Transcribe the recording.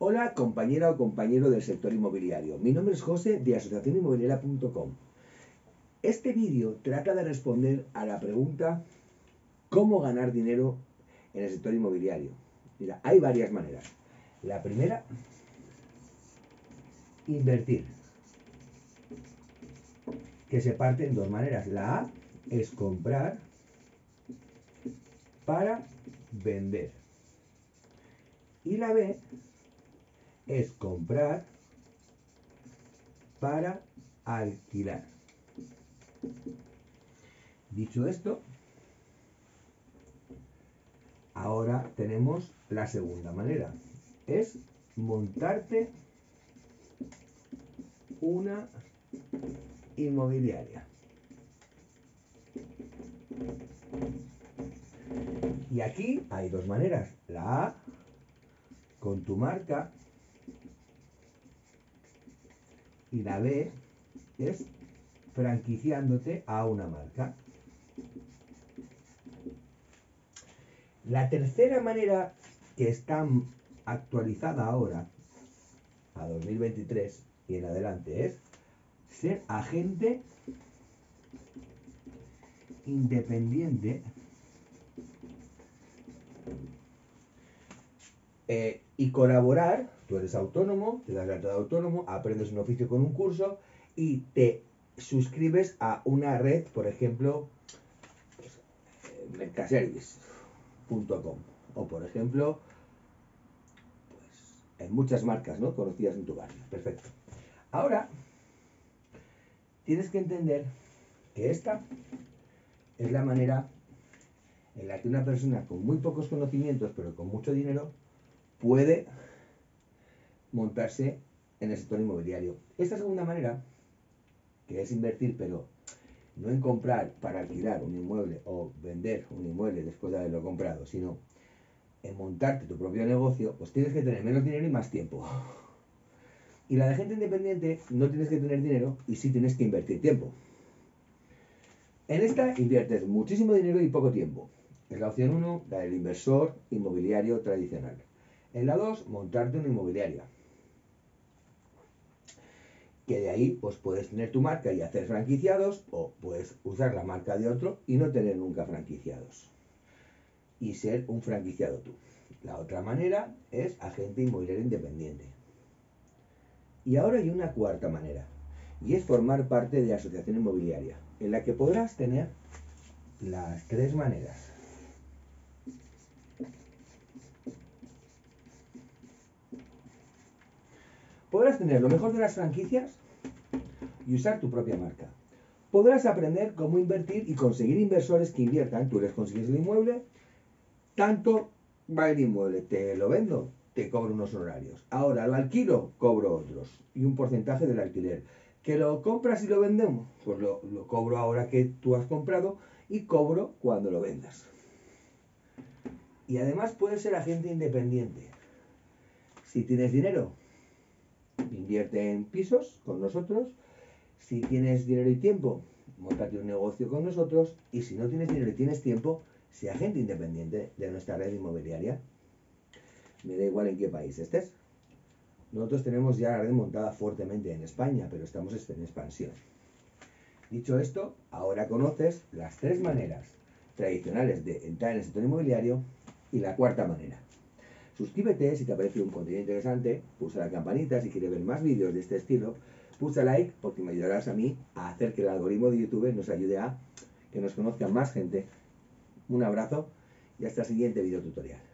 Hola, compañera o compañero del sector inmobiliario. Mi nombre es José de asociacioninmobiliaria.com. Este vídeo trata de responder a la pregunta ¿cómo ganar dinero en el sector inmobiliario? Mira, hay varias maneras. La primera, invertir, que se parte en dos maneras. La A es comprar para vender. Y la B es comprar para alquilar. Dicho esto, ahora tenemos la segunda manera. Es montarte una inmobiliaria. Y aquí hay dos maneras. La A, con tu marca, y la B es franquiciándote a una marca. La tercera manera, que está actualizada ahora, a 2023 y en adelante, es ser agente independiente y colaborar. Tú eres autónomo, te das de alta de autónomo, aprendes un oficio con un curso y te suscribes a una red, por ejemplo, mercaservice.com o por ejemplo, pues, hay muchas marcas, ¿no?, conocidas en tu barrio. Perfecto. Ahora tienes que entender que esta es la manera en la que una persona con muy pocos conocimientos pero con mucho dinero puede montarse en el sector inmobiliario. Esta segunda manera, que es invertir pero no en comprar para alquilar un inmueble o vender un inmueble después de haberlo comprado, sino en montarte tu propio negocio, pues tienes que tener menos dinero y más tiempo. Y la de gente independiente no tienes que tener dinero y sí tienes que invertir tiempo. En esta inviertes muchísimo dinero y poco tiempo. Es la opción 1, la del inversor inmobiliario tradicional. En la 2, montarte una inmobiliaria. Que de ahí pues puedes tener tu marca y hacer franquiciados, o puedes usar la marca de otro y no tener nunca franquiciados y ser un franquiciado tú. La otra manera es agente inmobiliario independiente. Y ahora hay una cuarta manera, y es formar parte de asociación inmobiliaria, en la que podrás tener las tres maneras. Podrás tener lo mejor de las franquicias y usar tu propia marca. Podrás aprender cómo invertir y conseguir inversores que inviertan. Tú les consigues el inmueble, tanto va el inmueble, te lo vendo, te cobro unos horarios. Ahora lo alquilo, cobro otros y un porcentaje del alquiler. ¿Que lo compras y lo vendemos? Pues lo cobro ahora que tú has comprado y cobro cuando lo vendas. Y además puedes ser agente independiente. Si tienes dinero, invierte en pisos con nosotros. Si tienes dinero y tiempo, móntate un negocio con nosotros. Y si no tienes dinero y tienes tiempo, sea agente independiente de nuestra red inmobiliaria. Me da igual en qué país estés. Nosotros tenemos ya la red montada fuertemente en España, pero estamos en expansión. Dicho esto, ahora conoces las tres maneras tradicionales de entrar en el sector inmobiliario y la cuarta manera. Suscríbete si te parece un contenido interesante, pulsa la campanita si quieres ver más vídeos de este estilo, pulsa like porque me ayudarás a mí a hacer que el algoritmo de YouTube nos ayude a que nos conozca más gente. Un abrazo y hasta el siguiente video tutorial.